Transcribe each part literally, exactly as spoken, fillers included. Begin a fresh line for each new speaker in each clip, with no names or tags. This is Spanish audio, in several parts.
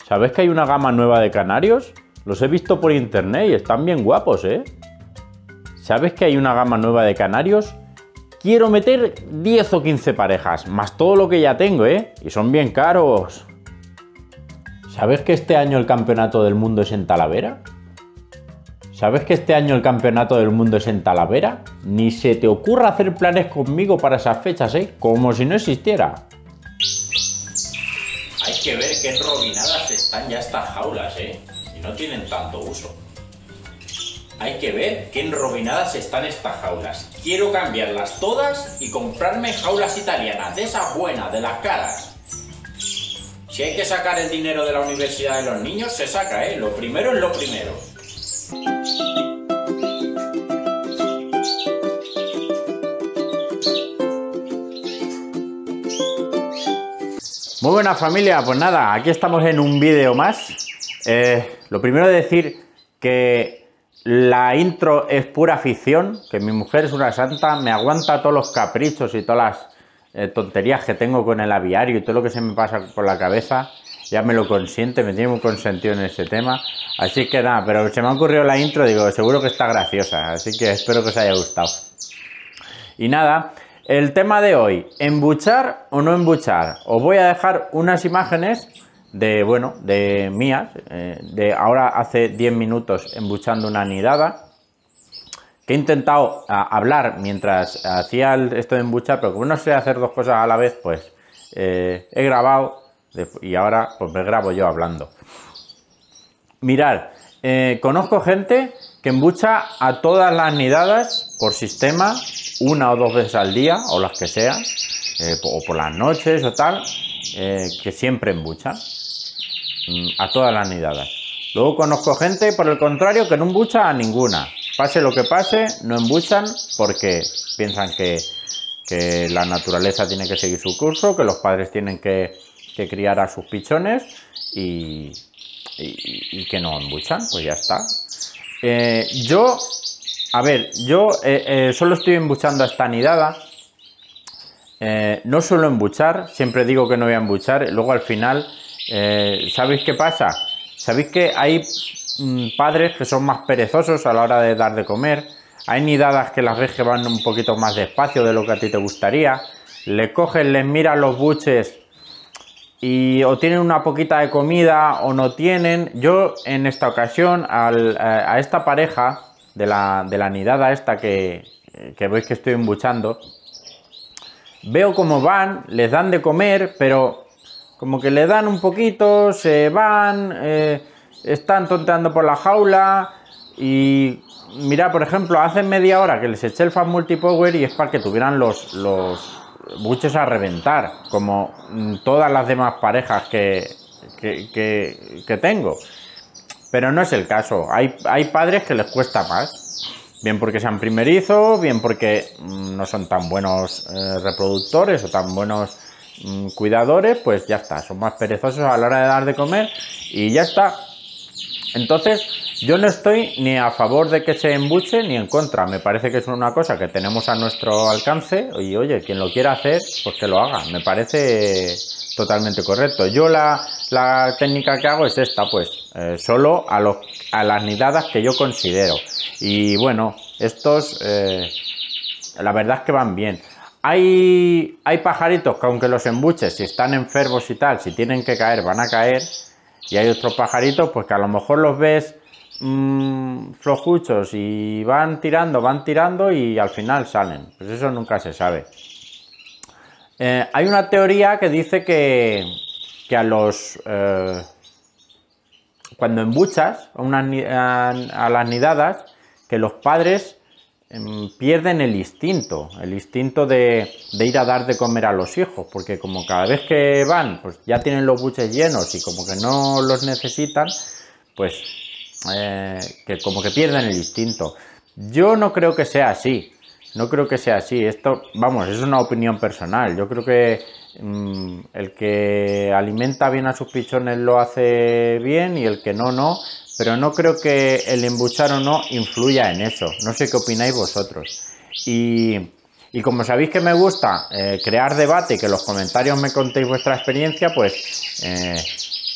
¿Sabes que hay una gama nueva de canarios? Los he visto por internet y están bien guapos, ¿eh? ¿Sabes que hay una gama nueva de canarios? Quiero meter diez o quince parejas, más todo lo que ya tengo, ¿eh? Y son bien caros. ¿Sabes que este año el campeonato del mundo es en Talavera? ¿Sabes que este año el campeonato del mundo es en Talavera? Ni se te ocurra hacer planes conmigo para esas fechas, ¿eh? Como si no existiera. Hay que ver qué enrobinadas están ya estas jaulas, ¿eh? Y no tienen tanto uso. Hay que ver qué enrobinadas están estas jaulas. Quiero cambiarlas todas y comprarme jaulas italianas, de esas buenas, de las caras. Si hay que sacar el dinero de la universidad de los niños, se saca, ¿eh? Lo primero es lo primero. Muy buena familia, pues nada, aquí estamos en un vídeo más. Eh, lo primero es decir que la intro es pura ficción, que mi mujer es una santa, me aguanta todos los caprichos y todas las eh, tonterías que tengo con el aviario y todo lo que se me pasa por la cabeza, ya me lo consiente, me tiene muy consentido en ese tema. Así que nada, pero se me ha ocurrido la intro, digo, seguro que está graciosa, así que espero que os haya gustado. Y nada, el tema de hoy, ¿embuchar o no embuchar? Os voy a dejar unas imágenes de, bueno, de mías, eh, de ahora hace diez minutos embuchando una nidada, que he intentado a, hablar mientras hacía el, esto de embuchar, pero como no sé hacer dos cosas a la vez, pues eh, he grabado y ahora pues me grabo yo hablando. Mirad, eh, conozco gente que embucha a todas las nidadas por sistema, una o dos veces al día, o las que sean, eh, o por las noches o tal, eh, que siempre embuchan a todas las nidadas. Luego conozco gente, por el contrario, que no embucha a ninguna. Pase lo que pase, no embuchan porque piensan que, que la naturaleza tiene que seguir su curso, que los padres tienen que, que criar a sus pichones y, y, y que no embuchan, pues ya está. Eh, yo, a ver, yo eh, eh, solo estoy embuchando a esta nidada. Eh, no suelo embuchar, siempre digo que no voy a embuchar, luego al final, eh, ¿sabéis qué pasa? ¿Sabéis que hay mmm, padres que son más perezosos a la hora de dar de comer? Hay nidadas que las ves que van un poquito más despacio de lo que a ti te gustaría. Le coges, les miras los buches y o tienen una poquita de comida o no tienen. Yo en esta ocasión al, a, a esta pareja de la, de la nidada esta que, que veis que estoy embuchando, veo cómo van, les dan de comer, pero como que le dan un poquito, se van, eh, están tonteando por la jaula y mira, por ejemplo, hace media hora que les eché el Fan Multipower y es para que tuvieran los, los buches a reventar, como todas las demás parejas que, que, que, que tengo. Pero no es el caso, hay, hay padres que les cuesta más, bien porque sean primerizos, bien porque mmm, no son tan buenos eh, reproductores o tan buenos mmm, cuidadores, pues ya está, son más perezosos a la hora de dar de comer y ya está. Entonces yo no estoy ni a favor de que se embuche ni en contra, me parece que es una cosa que tenemos a nuestro alcance y oye, quien lo quiera hacer, pues que lo haga, me parece totalmente correcto. Yo la, la técnica que hago es esta, pues eh, solo a, los, a las nidadas que yo considero. Y bueno, estos eh, la verdad es que van bien. Hay, hay pajaritos que aunque los embuches, si están enfermos y tal, si tienen que caer, van a caer. Y hay otros pajaritos pues que a lo mejor los ves mmm, flojuchos y van tirando, van tirando y al final salen. Pues eso nunca se sabe. Eh, hay una teoría que dice que, que a los... Eh, cuando embuchas a, una, a, a las nidadas, que los padres eh, pierden el instinto, el instinto de, de ir a dar de comer a los hijos, porque como cada vez que van, pues ya tienen los buches llenos y como que no los necesitan, pues eh, que como que pierden el instinto. Yo no creo que sea así. No creo que sea así, esto, vamos, es una opinión personal. Yo creo que mmm, el que alimenta bien a sus pichones lo hace bien y el que no, no. Pero no creo que el embuchar o no influya en eso. No sé qué opináis vosotros. Y, y como sabéis que me gusta eh, crear debate y que en los comentarios me contéis vuestra experiencia, pues, eh,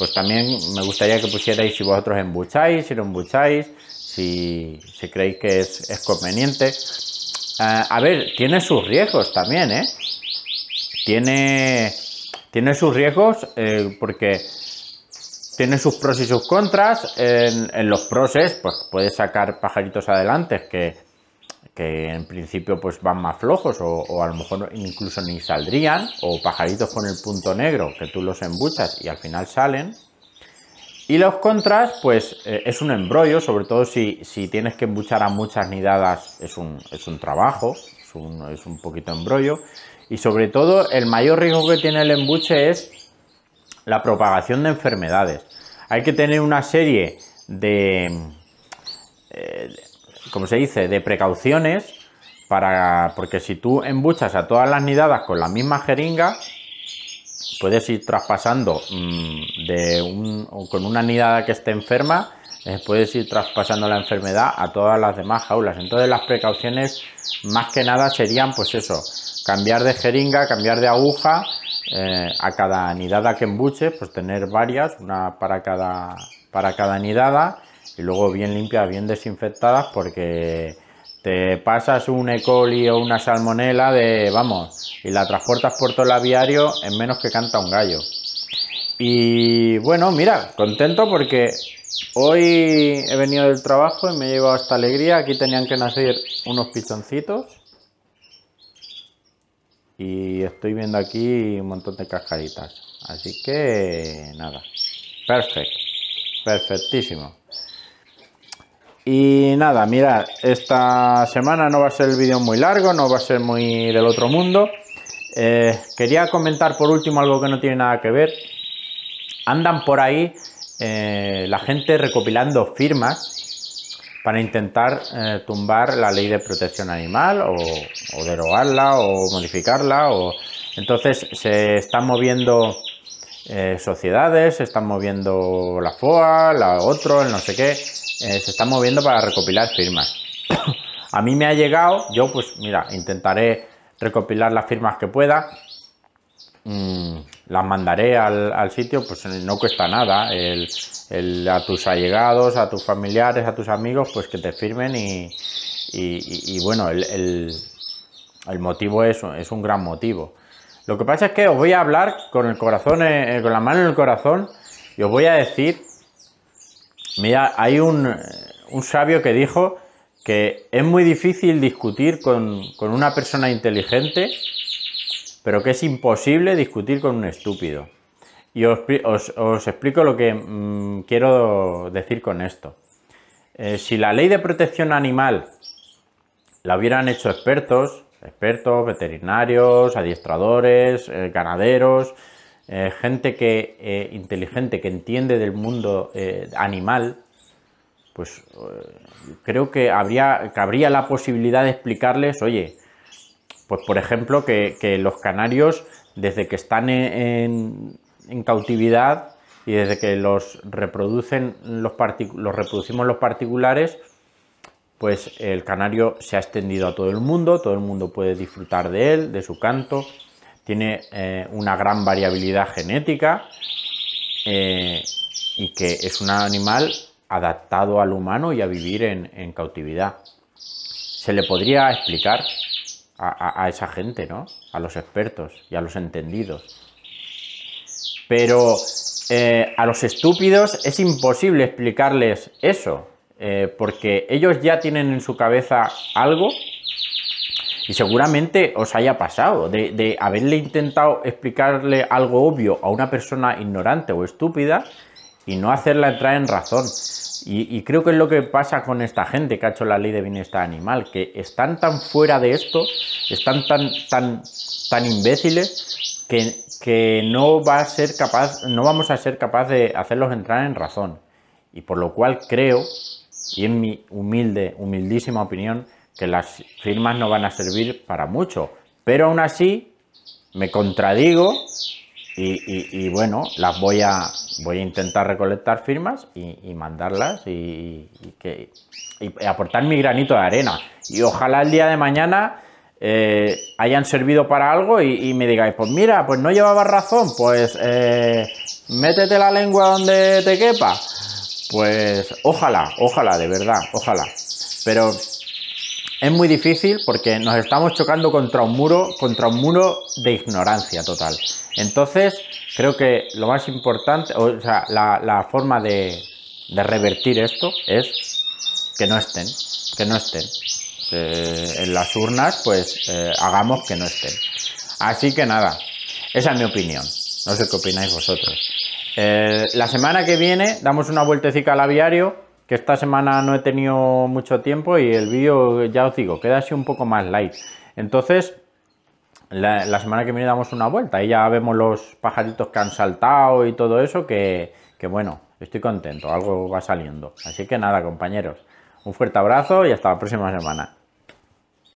pues también me gustaría que pusierais si vosotros embucháis, si no embucháis, si, si creéis que es, es conveniente. Uh, a ver, tiene sus riesgos también, ¿eh? Tiene, tiene sus riesgos eh, porque tiene sus pros y sus contras. En, en los pros, pues puedes sacar pajaritos adelante que, que en principio pues van más flojos o, o a lo mejor incluso ni saldrían, o pajaritos con el punto negro que tú los embuchas y al final salen. Y los contras, pues eh, es un embrollo, sobre todo si, si tienes que embuchar a muchas nidadas, es un, es un trabajo, es un, es un poquito embrollo. Y sobre todo el mayor riesgo que tiene el embuche es la propagación de enfermedades. Hay que tener una serie de, eh, ¿cómo se dice?, de precauciones, para, porque si tú embuchas a todas las nidadas con la misma jeringa, puedes ir traspasando mmm, de un, con una nidada que esté enferma, eh, puedes ir traspasando la enfermedad a todas las demás jaulas. Entonces las precauciones más que nada serían pues eso, cambiar de jeringa, cambiar de aguja eh, a cada nidada que embuche, pues tener varias, una para cada, para cada nidada, y luego bien limpias, bien desinfectadas, porque te pasas un E. coli o una salmonela de, vamos, y la transportas por todo el aviario en menos que canta un gallo. Y bueno, mira, contento porque hoy he venido del trabajo y me he llevado esta alegría. Aquí tenían que nacer unos pichoncitos y estoy viendo aquí un montón de cascaritas. Así que nada, perfecto, perfectísimo. Y nada, mirad, esta semana no va a ser el vídeo muy largo, no va a ser muy del otro mundo. Eh, quería comentar por último algo que no tiene nada que ver. Andan por ahí eh, la gente recopilando firmas para intentar eh, tumbar la ley de protección animal o, o derogarla o modificarla. O... Entonces se están moviendo eh, sociedades, se están moviendo la F O A, la otro, el no sé qué. Eh, se están moviendo para recopilar firmas. A mí me ha llegado, yo pues mira, intentaré recopilar las firmas que pueda, mm, las mandaré al, al sitio, pues no cuesta nada, el, el, a tus allegados, a tus familiares, a tus amigos, pues que te firmen y, y, y, y bueno, el, el, el motivo es, es un gran motivo. Lo que pasa es que os voy a hablar con el corazón, eh, con la mano en el corazón, y os voy a decir. Mira, hay un, un sabio que dijo que es muy difícil discutir con, con una persona inteligente, pero que es imposible discutir con un estúpido. Y os, os, os explico lo que mmm, quiero decir con esto. Eh, si la ley de protección animal la hubieran hecho expertos, expertos, veterinarios, adiestradores, eh, ganaderos, Eh, gente que eh, inteligente, que entiende del mundo eh, animal, pues eh, creo que habría, que habría la posibilidad de explicarles, oye, pues por ejemplo que, que los canarios desde que están en, en, en cautividad y desde que los reproducen los, los reproducimos los particulares, pues el canario se ha extendido a todo el mundo, todo el mundo puede disfrutar de él, de su canto. Tiene eh, una gran variabilidad genética eh, y que es un animal adaptado al humano y a vivir en, en cautividad. Se le podría explicar a, a, a esa gente, ¿no? A los expertos y a los entendidos. Pero eh, a los estúpidos es imposible explicarles eso, eh, porque ellos ya tienen en su cabeza algo. Y seguramente os haya pasado de, de haberle intentado explicarle algo obvio a una persona ignorante o estúpida y no hacerla entrar en razón. Y, y creo que es lo que pasa con esta gente que ha hecho la ley de bienestar animal, que están tan fuera de esto, están tan, tan, tan imbéciles que, que no, va a ser capaz, no vamos a ser capaz de hacerlos entrar en razón. Y por lo cual creo, y en mi humilde, humildísima opinión, que las firmas no van a servir para mucho, pero aún así me contradigo y, y, y bueno, las voy a, voy a intentar recolectar firmas y, y mandarlas y, y, que, y aportar mi granito de arena. Y ojalá el día de mañana eh, hayan servido para algo y, y me digáis, pues mira, pues no llevaba razón, pues eh, métete la lengua donde te quepa. Pues ojalá, ojalá, de verdad, ojalá. Pero es muy difícil porque nos estamos chocando contra un muro, contra un muro de ignorancia total. Entonces, creo que lo más importante, o sea, la, la forma de, de revertir esto es que no estén, que no estén. Eh, en las urnas, pues eh, hagamos que no estén. Así que nada, esa es mi opinión. No sé qué opináis vosotros. Eh, la semana que viene damos una vueltecita al aviario, que esta semana no he tenido mucho tiempo y el vídeo, ya os digo, queda así un poco más light. Entonces, la, la semana que viene damos una vuelta y ya vemos los pajaritos que han saltado y todo eso, que, que bueno, estoy contento, algo va saliendo. Así que nada, compañeros, un fuerte abrazo y hasta la próxima semana.